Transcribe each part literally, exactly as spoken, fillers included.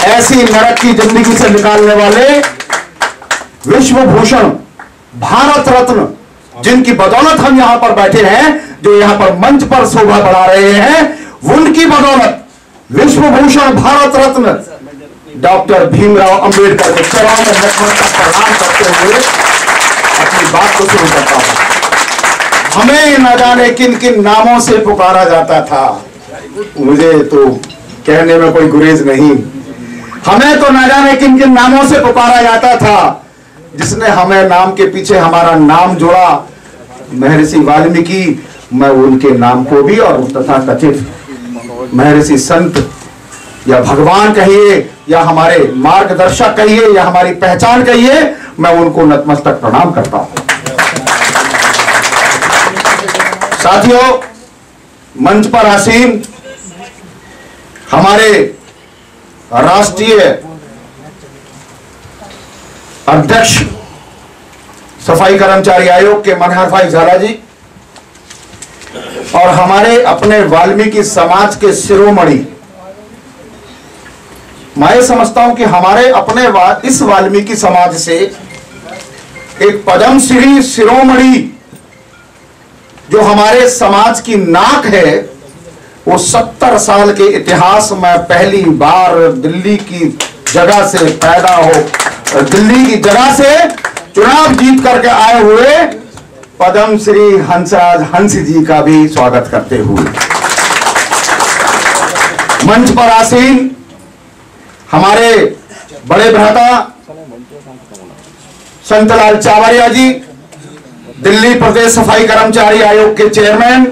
ऐसी नरक की जिंदगी से निकालने वाले विश्व भूषण, भारत रत्न, जिनकी बदौलत हम यहां पर बैठे हैं, जो यहां पर मंच पर शोभा बढ़ा रहे हैं, उनकी बदौलत विश्व भूषण, भारत रत्न डॉक्टर भीमराव अंबेडकर के चरणों में नतमस्तक प्रणाम करते हुए अपनी बात को शुरू करता हूं। हमें न जाने किन किन नामों से पुकारा जाता था, मुझे तो कहने में कोई गुरेज नहीं। हमें तो न जाने किन किन नामों से पुकारा जाता था, जिसने हमें नाम के पीछे हमारा नाम जोड़ा, महर्षि वाल्मीकि। मैं उनके नाम को भी और तथा कथित महर्षि संत या भगवान कहिए या हमारे मार्गदर्शक कहिए या हमारी पहचान कहिए, मैं उनको नतमस्तक प्रणाम करता हूं। साथियों, मंच पर आसीन हमारे राष्ट्रीय अध्यक्ष सफाई कर्मचारी आयोग के मनहर भाई झाला जी और हमारे अपने वाल्मीकि समाज के शिरोमणि, मैं ये समझता हूं कि हमारे अपने वा, इस वाल्मीकि समाज से एक पद्मश्री शिरोमणि जो हमारे समाज की नाक है, वो सत्तर साल के इतिहास में पहली बार दिल्ली की जगह से पैदा हो, दिल्ली की जगह से चुनाव जीत करके आए हुए पद्मश्री हंसराज हंस जी का भी स्वागत करते हुए मंच पर आसीन हमारे बड़े भ्राता संतलाल चावरिया जी, दिल्ली प्रदेश सफाई कर्मचारी आयोग के चेयरमैन,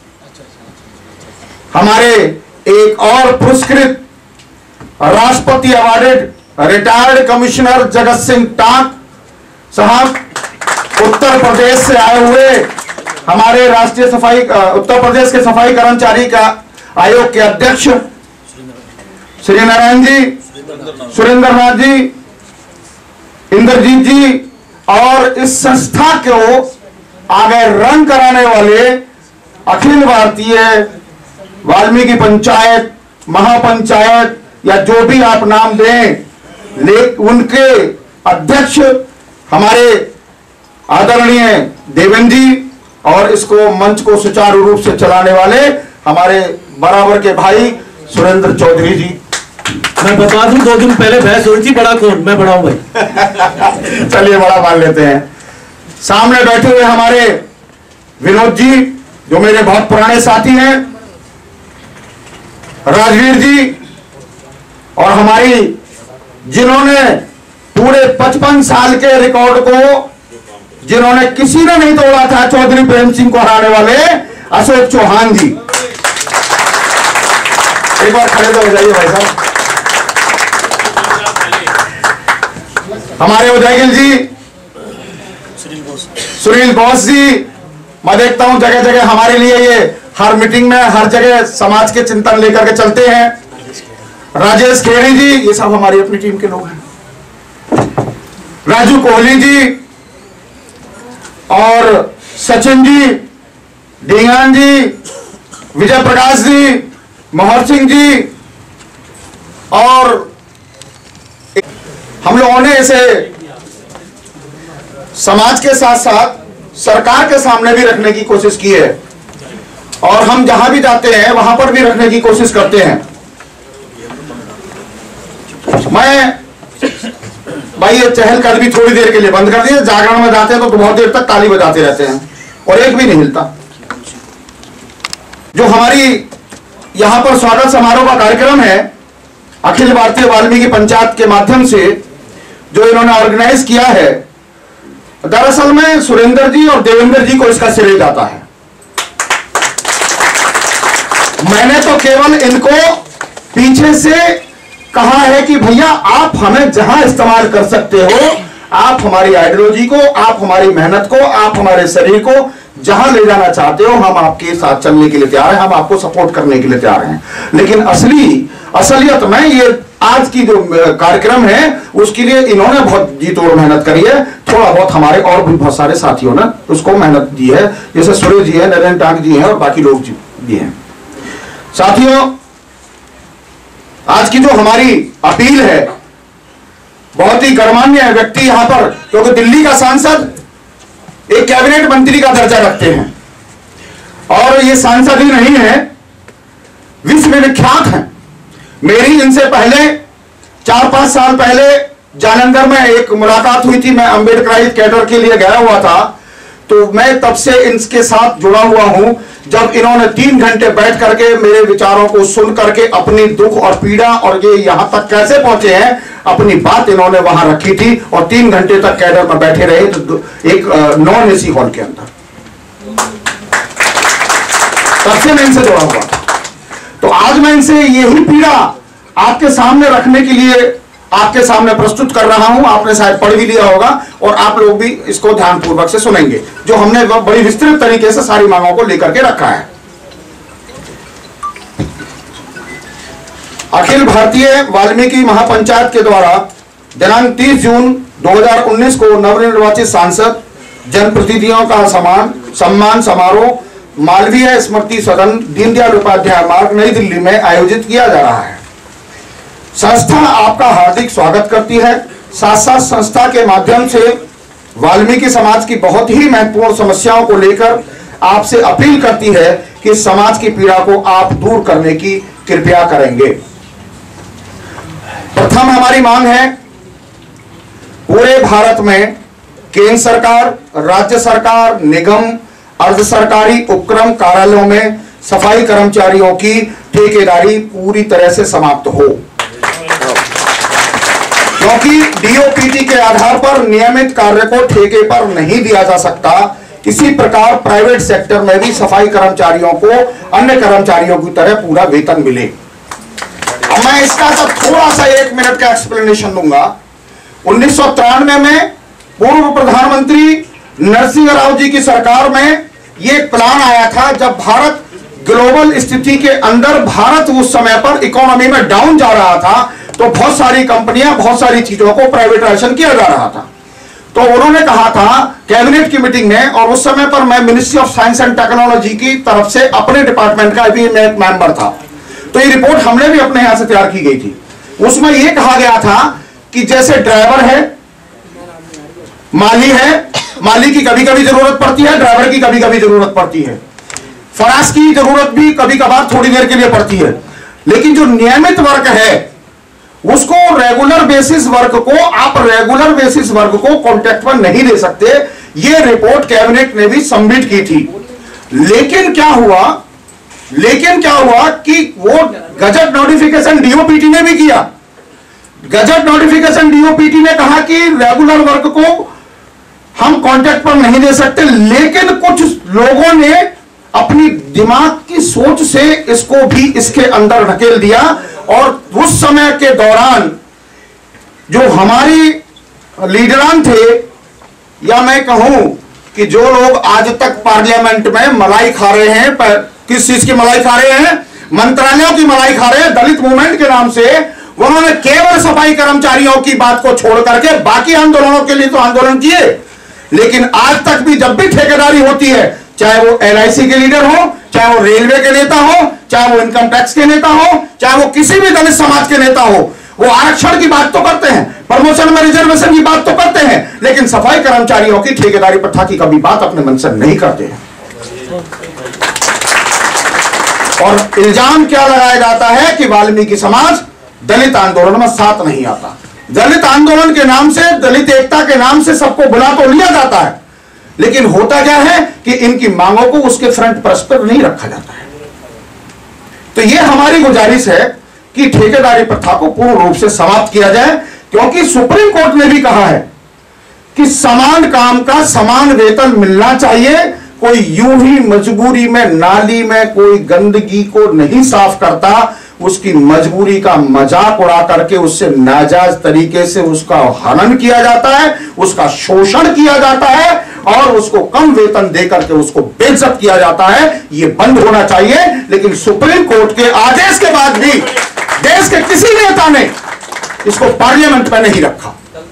हमारे एक और पुरस्कृत राष्ट्रपति awarded retired commissioner Jagat Singh टाक साहब, उत्तर प्रदेश से आए हुए हमारे राष्ट्रीय सफाई उत्तर प्रदेश के सफाई कर्मचारी का आयोग के अध्यक्ष श्री नारायण जी, सुरेंद्र नाथ जी, इंद्रजीत जी, और इस संस्था को आगे रन कराने वाले अखिल भारतीय वाल्मीकि पंचायत, महापंचायत या जो भी आप नाम दें, ले उनके अध्यक्ष हमारे आदरणीय देवेंद्र जी, और इसको मंच को सुचारू रूप से चलाने वाले हमारे बराबर के भाई सुरेंद्र चौधरी जी। मैं बता दूं, दो दिन पहले बहस हुई थी, बड़ा कौन, मैं बड़ा हूं भाई। चलिए बड़ा मान लेते हैं। सामने बैठे हुए हमारे विनोद जी, जो मेरे बहुत पुराने साथी हैं, राजवीर जी, और हमारी जिन्होंने पूरे पचपन साल के रिकॉर्ड को जिन्होंने किसी ने नहीं तोड़ा था, चौधरी प्रेम सिंह को हराने वाले अशोक चौहान जी। एक बार खड़े तो हो जाइए भाई साहब। हमारे उदयगिल जी, सुनील बोस जी, मैं देखता हूं जगह जगह हमारे लिए ये हर मीटिंग में हर जगह समाज के चिंतन लेकर के चलते हैं। राजेश खेड़ी जी, ये सब हमारी अपनी टीम के लोग हैं। राजू कोहली जी और सचिन जी, ढींगान जी, विजय प्रकाश जी, मोहर सिंह जी, और हम लोगों ने इसे समाज के साथ साथ सरकार के सामने भी रखने की कोशिश की है, और हम जहां भी जाते हैं वहां पर भी रखने की कोशिश करते हैं। मैं भाई ये चहलकदमी थोड़ी देर के लिए बंद कर दिए। जागरण में जाते हैं तो, तो बहुत देर तक ताली बजाते रहते हैं और एक भी नहीं हिलता। जो हमारी यहां पर स्वागत समारोह का कार्यक्रम है, अखिल भारतीय वाल्मीकि पंचायत के माध्यम से जो इन्होंने ऑर्गेनाइज किया है, दरअसल में सुरेंद्र जी और देवेंद्र जी को इसका श्रेय जाता है। मैंने तो केवल इनको पीछे से कहा है कि भैया आप हमें जहां इस्तेमाल कर सकते हो, आप हमारी आइडियोलॉजी को, आप हमारी मेहनत को, आप हमारे शरीर को जहां ले जाना चाहते हो, हम आपके साथ चलने के लिए तैयार हैं, हम आपको सपोर्ट करने के लिए तैयार हैं। लेकिन असली असलियत में ये आज की जो कार्यक्रम है उसके लिए इन्होंने बहुत जी तोड़ मेहनत करी है। थोड़ा बहुत हमारे और भी बहुत सारे साथियों ने उसको मेहनत दी है, जैसे सुरेश जी है, नरेंद्र टाक जी हैं और बाकी लोग भी हैं। साथियों, आज की जो हमारी अपील है, बहुत ही गणमान्य व्यक्ति यहां पर, क्योंकि दिल्ली का सांसद एक कैबिनेट मंत्री का दर्जा रखते हैं और ये सांसद ही नहीं है, विश्व विख्यात हैं। मेरी इनसे पहले चार पांच साल पहले जालंधर में एक मुलाकात हुई थी। मैं अम्बेडकराइट कैडर के लिए गया हुआ था, तो मैं तब से इनके साथ जुड़ा हुआ हूं। जब इन्होंने तीन घंटे बैठ करके मेरे विचारों को सुन करके अपनी दुख और पीड़ा और ये यहां तक कैसे पहुंचे हैं, अपनी बात इन्होंने वहां रखी थी और तीन घंटे तक कैडर में बैठे रहे, तो एक नॉन एसी हॉल के अंदर। तब से मैं इनसे जुड़ा हुआ था। तो आज मैं इनसे यही पीड़ा आपके सामने रखने के लिए आपके सामने प्रस्तुत कर रहा हूं। आपने शायद पढ़ भी लिया होगा और आप लोग भी इसको ध्यानपूर्वक से सुनेंगे, जो हमने बड़ी विस्तृत तरीके से सारी मांगों को लेकर के रखा है। अखिल भारतीय वाल्मीकि महापंचायत के द्वारा दिनांक तीस जून दो हज़ार उन्नीस को नवनिर्वाचित सांसद जनप्रतिनिधियों का सम्मान सम्मान समारोह मालवीय स्मृति सदन दीनदयाल उपाध्याय मार्ग नई दिल्ली में आयोजित किया जा रहा है। संस्था आपका हार्दिक स्वागत करती है। साथ साथ संस्था के माध्यम से वाल्मीकि समाज की बहुत ही महत्वपूर्ण समस्याओं को लेकर आपसे अपील करती है कि समाज की पीड़ा को आप दूर करने की कृपया करेंगे। प्रथम हमारी मांग है, पूरे भारत में केंद्र सरकार, राज्य सरकार, निगम, अर्ध सरकारी उपक्रम कार्यालयों में सफाई कर्मचारियों की ठेकेदारी पूरी तरह से समाप्त हो, क्योंकि डीओपीटी के आधार पर नियमित कार्य को ठेके पर नहीं दिया जा सकता। इसी प्रकार प्राइवेट सेक्टर में भी सफाई कर्मचारियों को अन्य कर्मचारियों की तरह पूरा वेतन मिले। अब मैं इसका सब थोड़ा सा एक मिनट का एक्सप्लेनेशन दूंगा। उन्नीस सौ तिरानवे में पूर्व प्रधानमंत्री नरसिंह राव जी की सरकार में यह प्लान आया था, जब भारत ग्लोबल स्थिति के अंदर, भारत उस समय पर इकोनॉमी में डाउन जा रहा था, तो बहुत सारी कंपनियां, बहुत सारी चीजों को प्राइवेटाइजेशन किया जा रहा था। तो उन्होंने कहा था कैबिनेट की मीटिंग में, और उस समय पर मैं ministry of science and technology की तरफ से अपने डिपार्टमेंट का भी मैं मेंबर था, तो ये रिपोर्ट हमने भी अपने यहां से तैयार की गई थी। उसमें यह कहा गया था कि जैसे ड्राइवर है, माली है, माली की कभी कभी जरूरत पड़ती है, ड्राइवर की कभी कभी जरूरत पड़ती है, फराश की जरूरत भी कभी कभार थोड़ी देर के लिए पड़ती है, लेकिन जो नियमित वर्क है उसको, रेगुलर बेसिस वर्क को आप रेगुलर बेसिस वर्क को कॉन्ट्रैक्ट पर नहीं दे सकते। यह रिपोर्ट कैबिनेट ने भी सबमिट की थी। लेकिन क्या हुआ लेकिन क्या हुआ कि वो गजट नोटिफिकेशन डीओपीटी ने भी किया। गजट नोटिफिकेशन डीओपीटी ने कहा कि रेगुलर वर्क को हम कॉन्ट्रैक्ट पर नहीं दे सकते, लेकिन कुछ लोगों ने अपनी दिमाग की सोच से इसको भी इसके अंदर ढकेल दिया। और उस समय के दौरान जो हमारी लीडरान थे, या मैं कहूं कि जो लोग आज तक पार्लियामेंट में मलाई खा रहे हैं, किस चीज की मलाई खा रहे हैं? मंत्रालयों की मलाई खा रहे हैं दलित मूवमेंट के नाम से। उन्होंने केवल सफाई कर्मचारियों की बात को छोड़ करके बाकी आंदोलनों के लिए तो आंदोलन किए, लेकिन आज तक भी जब भी ठेकेदारी होती है, चाहे वो एलआईसी के लीडर हो, चाहे वो रेलवे के नेता हो, चाहे वो इनकम टैक्स के नेता हो, चाहे वो किसी भी दलित समाज के नेता हो, वो आरक्षण की बात तो करते हैं, प्रमोशन में रिजर्वेशन की बात तो करते हैं, लेकिन सफाई कर्मचारियों की ठेकेदारी प्रथा की कभी बात अपने मन से नहीं करते हैं। और इल्जाम क्या लगाया जाता है कि वाल्मीकि समाज दलित आंदोलन में साथ नहीं आता। दलित आंदोलन के नाम से, दलित एकता के नाम से सबको बुला तो लिया जाता है, लेकिन होता क्या है कि इनकी मांगों को उसके फ्रंट पर्स पर नहीं रखा जाता है। तो यह हमारी गुजारिश है कि ठेकेदारी प्रथा को पूर्ण रूप से समाप्त किया जाए, क्योंकि सुप्रीम कोर्ट ने भी कहा है कि समान काम का समान वेतन मिलना चाहिए। कोई यूं ही मजबूरी में नाली में कोई गंदगी को नहीं साफ करता, उसकी मजबूरी का मजाक उड़ा करके उससे नाजायज तरीके से उसका हनन किया जाता है, उसका शोषण किया जाता है और उसको कम वेतन देकर के उसको बेइज्जत किया जाता है। यह बंद होना चाहिए। लेकिन सुप्रीम कोर्ट के आदेश के बाद भी देश के किसी नेता ने इसको पार्लियामेंट में नहीं रखा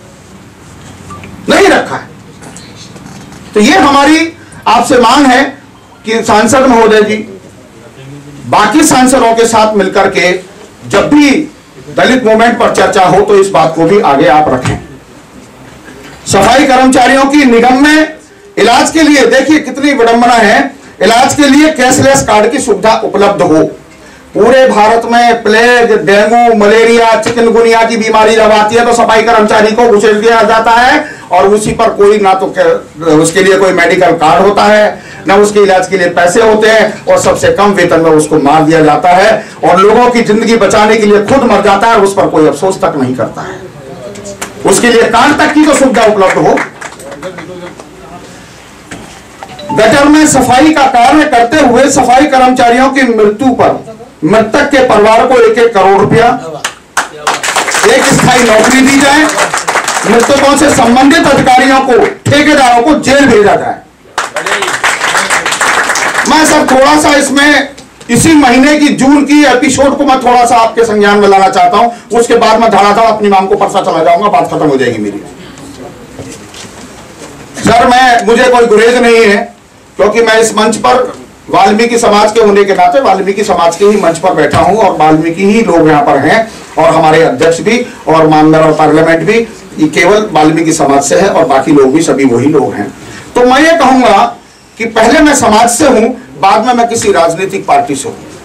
नहीं रखा है। तो यह हमारी आपसे मांग है कि सांसद महोदय जी बाकी सांसदों के साथ मिलकर के जब भी दलित मूवमेंट पर चर्चा हो तो इस बात को भी आगे आप रखें। सफाई कर्मचारियों की निगम में इलाज के लिए, देखिए कितनी विडंबना है, इलाज के लिए कैशलेस कार्ड की सुविधा उपलब्ध हो। पूरे भारत में प्लेग, डेंगू, मलेरिया, चिकनगुनिया की बीमारी जब आती है तो सफाई कर्मचारी को घुसेड़ दिया जाता है और उसी पर कोई ना तो उसके लिए कोई मेडिकल कार्ड होता है, ना उसके इलाज के लिए पैसे होते हैं, और सबसे कम वेतन में उसको मार दिया जाता है और लोगों की जिंदगी बचाने के लिए खुद मर जाता है और उस पर कोई अफसोस तक नहीं करता है। उसके लिए कार्ड तक की तो सुविधा उपलब्ध हो। गटर में सफाई का कार्य करते हुए सफाई कर्मचारियों की मृत्यु पर मृतक के परिवार को एक एक करोड़ रुपया, एक स्थायी नौकरी दी जाए, मृतकों से संबंधित अधिकारियों को, ठेकेदारों को जेल भेजा जाए। मैं सर थोड़ा सा इसमें इसी महीने की जून की एपिसोड को मैं थोड़ा सा आपके संज्ञान में लाना चाहता हूं, उसके बाद मैं धड़ाधड़ अपनी मांग को परसा चला जाऊंगा, बात खत्म हो जाएगी मेरी। सर मैं मुझे कोई गुरेज नहीं है, क्योंकि मैं इस मंच पर वाल्मीकि समाज के होने के नाते वाल्मीकि समाज के ही मंच पर बैठा हूं और वाल्मीकि ही लोग यहां पर हैं और हमारे अध्यक्ष भी और मेंबर ऑफ पार्लियामेंट भी ये केवल वाल्मीकि समाज से है और बाकी लोग भी सभी वही लोग हैं। तो मैं ये कहूंगा कि पहले मैं समाज से हूं, बाद में मैं किसी राजनीतिक पार्टी से हूं।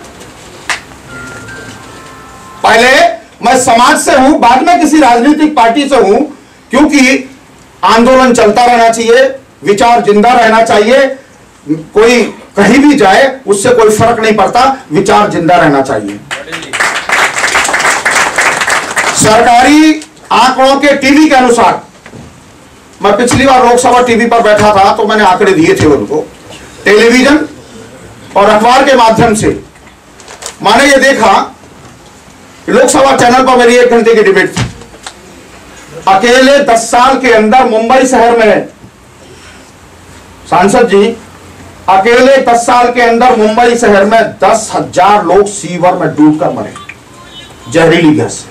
पहले मैं समाज से हूं, बाद में किसी राजनीतिक पार्टी से हूं, क्योंकि आंदोलन चलता रहना चाहिए, विचार जिंदा रहना चाहिए, कोई कहीं भी जाए उससे कोई फर्क नहीं पड़ता, विचार जिंदा रहना चाहिए। सरकारी आंकड़ों के टीवी के अनुसार, मैं पिछली बार लोकसभा टीवी पर बैठा था तो मैंने आंकड़े दिए थे उनको, टेलीविजन और अखबार के माध्यम से मैंने ये देखा, लोकसभा चैनल पर मेरी एक घंटे की डिबेट थी। अकेले दस साल के अंदर मुंबई शहर में सांसद जी, अकेले दस साल के अंदर मुंबई शहर में दस हजार लोग सीवर में डूबकर मरे जहरीली गैस से।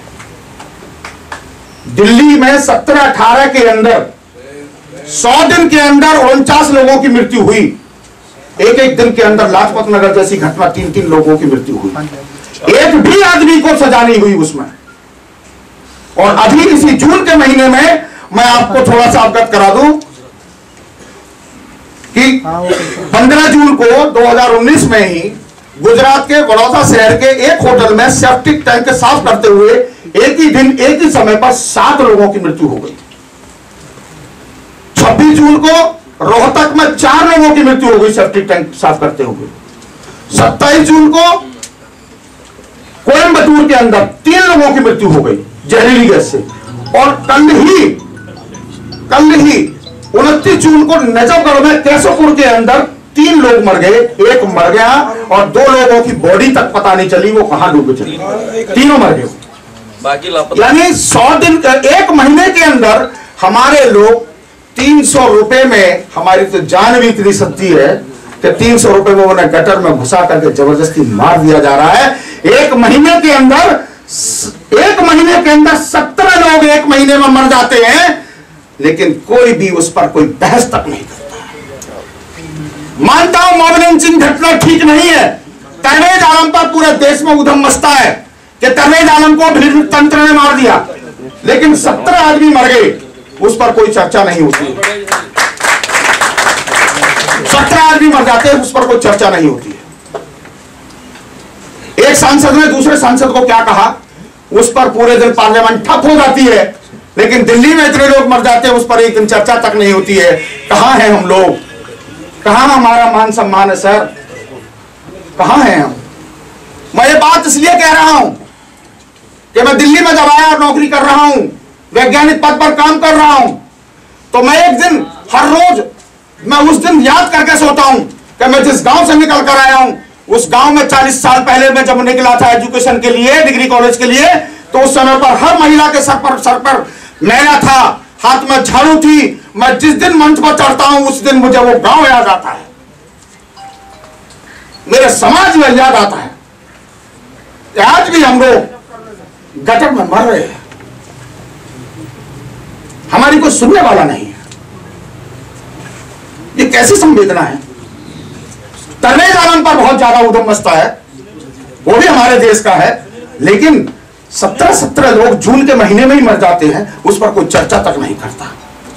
दिल्ली में सत्रह अठारह के अंदर सौ दिन के अंदर उनचास लोगों की मृत्यु हुई। एक एक दिन के अंदर लाजपत नगर जैसी घटना, तीन तीन लोगों की मृत्यु हुई, एक भी आदमी को सजा नहीं हुई उसमें। और अभी इसी जून के महीने में मैं आपको थोड़ा सा अवगत करा दूं कि पंद्रह जून को दो हज़ार उन्नीस में ही गुजरात के बड़ौदा शहर के एक होटल में सेप्टिक टैंक साफ करते हुए एक ही दिन एक ही समय पर सात लोगों की मृत्यु हो गई। छब्बीस जून को रोहतक में चार लोगों की मृत्यु हो गई सेप्टिक टैंक साफ करते हुए। सत्ताईस जून को कोयम्बटूर के अंदर तीन लोगों की मृत्यु हो गई जहरीली गैस से। और कल ही कल ही उनतीस जून को नजफगढ़ में केशवपुर के अंदर तीन लोग मर गए, एक मर गया और दो लोगों की बॉडी तक पता नहीं चली वो कहां डूब चली, तीनों मर गए। बाकी यानी सौ दिन एक महीने के अंदर हमारे लोग तीन सौ रुपए में, हमारी तो जान भी इतनी सस्ती है कि तीन सौ रुपए में उन्हें गटर में घुसा करके जबरदस्ती मार दिया जा रहा है। एक महीने के अंदर एक महीने के अंदर सत्रह लोग एक महीने में मर जाते हैं, लेकिन कोई भी उस पर कोई बहस तक नहीं करता। मानता हूं मॉब लिंचिंग घटना ठीक नहीं है, परवेज आलम पर पूरे देश में उधम मचता है कि परवेज आलम को भीड़ तंत्र ने मार दिया, लेकिन सत्रह आदमी मर गए, उस पर कोई चर्चा नहीं होती। सत्रह आदमी मर जाते हैं, उस पर कोई चर्चा नहीं होती है। एक सांसद ने दूसरे सांसद को क्या कहा, उस पर पूरे दिन पार्लियामेंट ठप हो जाती है, लेकिन दिल्ली में इतने लोग मर जाते हैं उस पर एक दिन चर्चा तक नहीं होती है। कहां हैं हम लोग, कहां हमारा मान सम्मान है सर, कहां हैं हम? मैं ये बात इसलिए कह रहा हूं कि मैं दिल्ली में जब आया और नौकरी कर रहा हूं, वैज्ञानिक पद पर काम कर रहा हूं, तो मैं एक दिन हर रोज मैं उस दिन याद करके सोता हूं कि मैं जिस गांव से निकल कर आया हूं, उस गांव में चालीस साल पहले मैं जब निकला था एजुकेशन के लिए, डिग्री कॉलेज के लिए, तो उस समय पर हर महिला के सर पर सर पर मैला था, हाथ में झाड़ू थी। मैं जिस दिन मंच पर चढ़ता हूं उस दिन मुझे वो गांव याद आता है, मेरे समाज में याद आता है। आज भी हम लोग गटर में मर रहे हैं, हमारी कोई सुनने वाला नहीं है। ये कैसी संवेदना है? परवेज आलम पर बहुत ज्यादा उधम मचता है, वो भी हमारे देश का है, लेकिन सत्रह सत्रह लोग जून के महीने में ही मर जाते हैं, उस पर कोई चर्चा तक नहीं करता।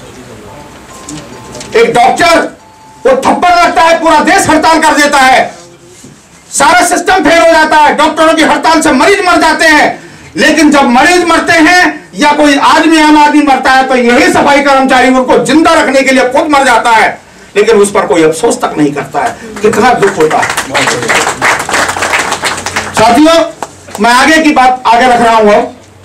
एक डॉक्टर को थप्पड़ लगता है, पूरा देश हड़ताल कर देता है, सारा सिस्टम फेल हो जाता है, डॉक्टरों की हड़ताल से मरीज मर जाते हैं। लेकिन जब मरीज मरते हैं या कोई आदमी आम आदमी मरता है तो यही सफाई कर्मचारी उनको जिंदा रखने के लिए खुद मर जाता है, लेकिन उस पर कोई अफसोस तक नहीं करता है। कितना दुख होता है। साथियों, मैं आगे की बात आगे रख रहा हूं।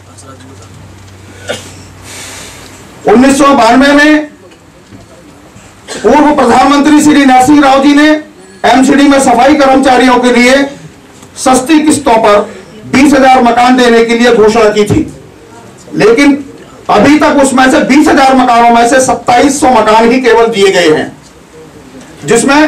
उन्नीस सौ बानवे में पूर्व प्रधानमंत्री श्री नरसिंह राव जी ने एमसीडी में सफाई कर्मचारियों के लिए सस्ती किस्तों पर बीस हजार मकान देने के लिए घोषणा की थी, लेकिन अभी तक उसमें से बीस हजार मकानों में से सत्ताईस सौ मकान ही केवल दिए गए हैं, जिसमें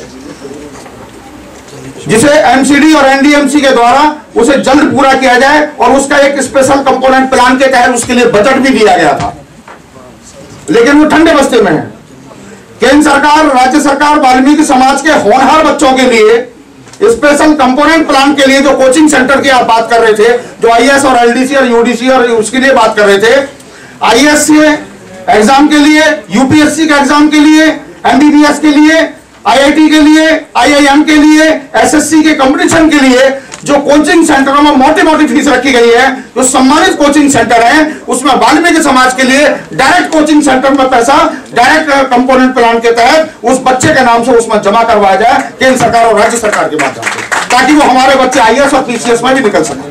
जिसे एमसीडी और एनडीएमसी के द्वारा उसे जल्द पूरा किया जाए और उसका एक स्पेशल कंपोनेंट प्लान के तहत उसके लिए बजट भी दिया गया था, लेकिन वो ठंडे बस्ते में है। केंद्र सरकार, राज्य सरकार वाल्मीकि समाज के होनहार बच्चों के लिए स्पेशल कंपोनेंट प्लान के लिए जो कोचिंग सेंटर की आप बात कर रहे थे, जो आईएएस और एलडीसी और यूडीसी और उसके लिए बात कर रहे थे, आईएएस के एग्जाम के लिए, यूपीएससी के एग्जाम के लिए, एमबीबीएस के लिए, आईआईटी के लिए, आईआईएम के लिए, एसएससी के कंपटीशन के लिए जो कोचिंग सेंटरों में मोटी मोटी फीस रखी गई है, जो सम्मानित कोचिंग सेंटर है, उसमें वाल्मीकि समाज के लिए डायरेक्ट कोचिंग सेंटर में पैसा डायरेक्ट कंपोनेंट प्लान के तहत उस बच्चे के नाम से उसमें जमा करवाया जाए केंद्र सरकार और राज्य सरकार के माध्यम से, ताकि वो हमारे बच्चे आईएएस और पीसीएस में भी निकल सके।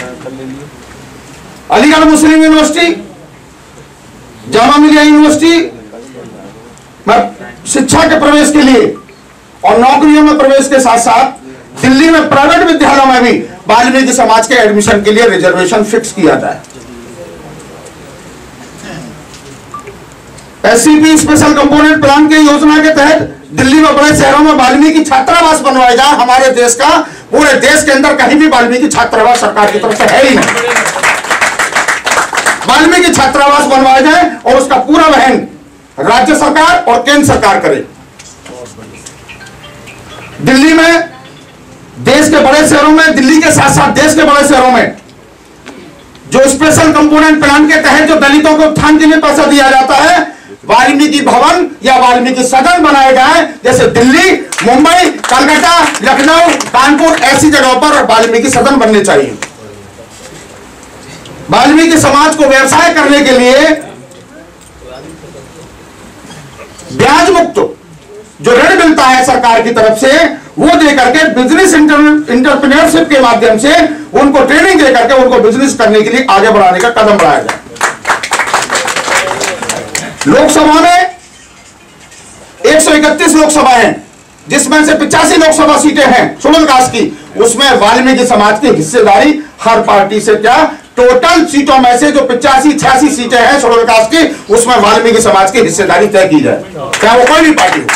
अलीगढ़ मुस्लिम यूनिवर्सिटी, जामा मिलिया यूनिवर्सिटी में शिक्षा के प्रवेश के लिए और नौकरियों में प्रवेश के साथ साथ दिल्ली में प्राइवेट विद्यालयों में भी वाल्मीकि समाज के एडमिशन के लिए रिजर्वेशन फिक्स किया जाए। एससीपी स्पेशल कंपोनेंट प्लान की योजना के तहत दिल्ली में बड़े शहरों में वाल्मीकि छात्रावास बनवाया जाए। हमारे देश का, पूरे देश के अंदर कहीं भी वाल्मीकि छात्रावास सरकार की तरफ से है ही नहीं। वाल्मीकि छात्रावास बनवाया जाए और उसका पूरा वहन राज्य सरकार और केंद्र सरकार करे। दिल्ली में, देश के बड़े शहरों में, दिल्ली के साथ साथ देश के बड़े शहरों में जो स्पेशल कंपोनेंट प्लान के तहत जो दलितों को उत्थान के लिए पैसा दिया जाता है, वाल्मीकि भवन या वाल्मीकि सदन बनाए जाए। जैसे दिल्ली, मुंबई, कलकत्ता, लखनऊ, कानपुर, ऐसी जगहों पर वाल्मीकि सदन बनने चाहिए। वाल्मीकि समाज को व्यवसाय करने के लिए ब्याज मुक्त जो ऋण मिलता है सरकार की तरफ से, वो दे करके बिजनेस इंटरप्रेन्योरशिप के माध्यम से उनको ट्रेनिंग दे करके उनको बिजनेस करने के लिए आगे बढ़ाने का कदम बढ़ाया जाए। लोकसभा में एक सौ इकतीस लोकसभा है, जिसमें से पिचासी लोकसभा सीटें हैं शेड्यूल कास्ट की, उसमें वाल्मीकि समाज की हिस्सेदारी हर पार्टी से, क्या टोटल सीटों में से जो पिचासी छियासी सीटें हैं शेड्यूल कास्ट की, उसमें वाल्मीकि समाज की हिस्सेदारी तय की जाए, चाहे वो कोई भी पार्टी हो।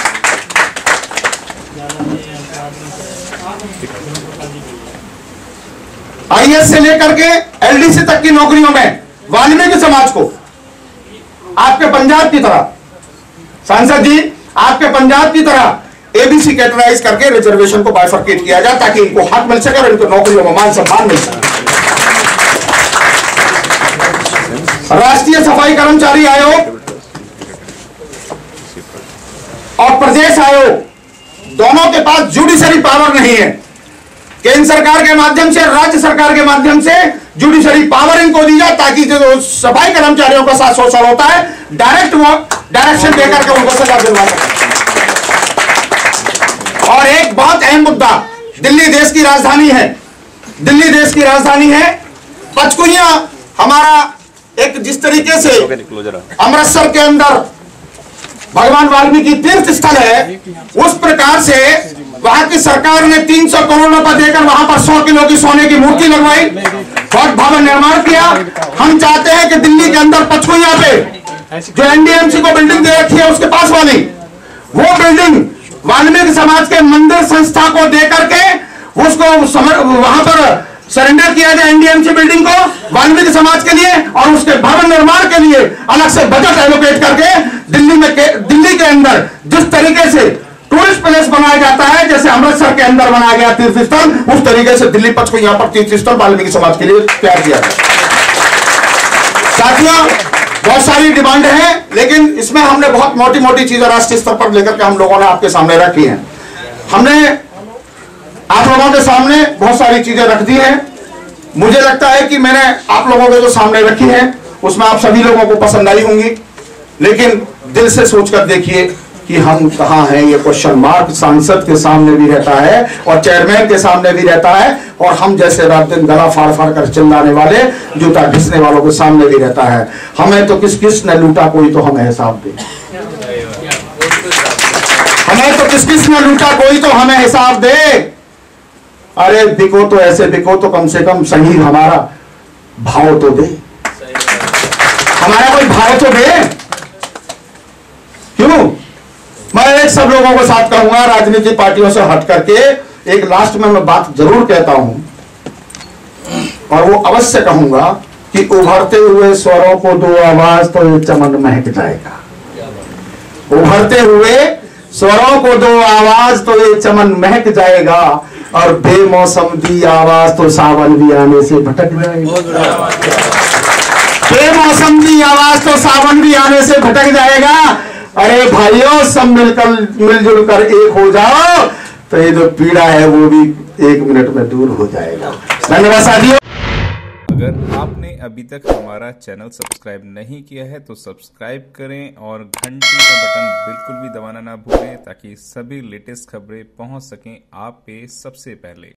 आईएएस से लेकर के एलडीसी तक की नौकरियों में वाल्मीकि समाज को आपके पंजाब की तरह, सांसद जी, आपके पंजाब की तरह एबीसी कैटेगराइज करके रिजर्वेशन को बाइफरकेट किया जाए, ताकि इनको हक मिल सके और इनको नौकरियों में मान सम्मान मिल सके। राष्ट्रीय सफाई कर्मचारी आयोग और प्रदेश आयोग दोनों के पास जुडिशरी पावर नहीं है। केंद्र सरकार के माध्यम से, राज्य सरकार के माध्यम से जुडिशरी पावर इनको दी जाए, ताकि जो सफाई कर्मचारियों का साथ शोषण होता है, डायरेक्ट वो डायरेक्शन देकर के उनको सजा दिलवा सके। और एक बहुत अहम मुद्दा, दिल्ली देश की राजधानी है, दिल्ली देश की राजधानी है। पचकुइयां हमारा एक जिस तरीके से अमृतसर के अंदर भगवान वाल्मीकि तीर्थ स्थल है, उस प्रकार से वहां की सरकार ने तीन सौ करोड़ रुपए देकर वहां पर सौ किलो की सोने की मूर्ति लगवाई, बहुत भवन निर्माण किया। हम चाहते हैं कि दिल्ली के अंदर पचकुइयां पे जो एनडीएमसी को बिल्डिंग दे रखी है उसके पास वाली, वो बिल्डिंग वाल्मीकि समाज के मंदिर संस्था को दे करके उसको वहां पर सरेंडर किया जाए, एनडीएमसी बिल्डिंग को वाल्मीकि समाज के लिए, और उसके भवन निर्माण के लिए अलग से बजट एलोकेट करके दिल्ली में, दिल्ली के अंदर जिस तरीके से टूरिस्ट प्लेस बनाया जाता है, जैसे अमृतसर के अंदर बनाया गया तीर्थ स्थल, उस तरीके से दिल्ली पक्ष को यहां पर तीर्थ स्थल वाल्मीकि समाज के लिए तैयार किया गया। साथियों, बहुत सारी डिमांड है, लेकिन इसमें हमने बहुत मोटी मोटी चीजें राष्ट्रीय स्तर पर लेकर के हम लोगों ने आपके सामने रखी हैं। हमने आप लोगों के सामने बहुत सारी चीजें रख दी हैं। मुझे लगता है कि मैंने आप लोगों के जो सामने रखी है उसमें आप सभी लोगों को पसंद आई होंगी, लेकिन दिल से सोचकर देखिए कि हम कहां हैं। ये क्वेश्चन मार्क सांसद के सामने भी रहता है और चेयरमैन के सामने भी रहता है, और हम जैसे रात दिन गला फाड़ फाड़ कर चिल्लाने वाले, जूता घिसने वालों के सामने भी रहता है। हमें तो किस किस ने लूटा, कोई तो हमें हिसाब दे। हमें तो किस किस ने लूटा, कोई तो हमें हिसाब दे। अरे बिको तो ऐसे बिको तो कम से कम सही हमारा भाव तो दे, हमारा कोई भाव तो दे। क्यों? मैं एक सब लोगों को साथ कहूंगा, राजनीतिक पार्टियों से हट करके एक लास्ट में मैं बात जरूर कहता हूं, और वो अवश्य कहूंगा कि उभरते हुए स्वरों को दो आवाज तो ये चमन महक जाएगा। उभरते हुए स्वरों को दो आवाज तो ये चमन महक जाएगा, और बेमौसम दी आवाज तो सावन भी आने से भटक जाएगा। बेमौसम दी आवाज तो सावन भी आने से भटक जाएगा। अरे भाइयों, सब मिलकर मिलजुल कर एक हो जाओ, तो ये जो पीड़ा है वो भी एक मिनट में दूर हो जाएगा। धन्यवाद साथियों। अगर आपने अभी तक हमारा चैनल सब्सक्राइब नहीं किया है तो सब्सक्राइब करें और घंटी का बटन बिल्कुल भी दबाना ना भूलें, ताकि सभी लेटेस्ट खबरें पहुंच सकें आप पे सबसे पहले।